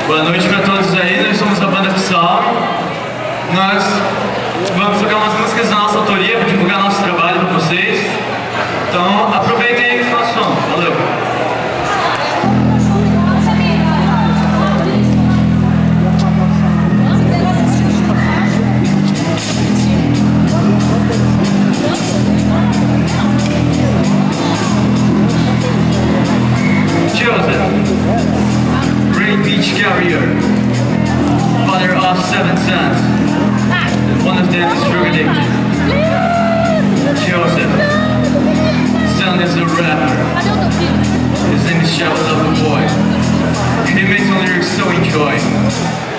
Boa noite pra todos aí, nós somos a banda Psalm. Nós vamos tocar umas músicas da nossa autoria para divulgar nosso trabalho para vocês. Então aproveitem aí com o nosso som. Valeu! Beach carrier, father of 7 sons, and one of them is drug addicted. Joseph, son is a rapper. His name is Shout Love the Boy. He makes the lyrics so enjoy.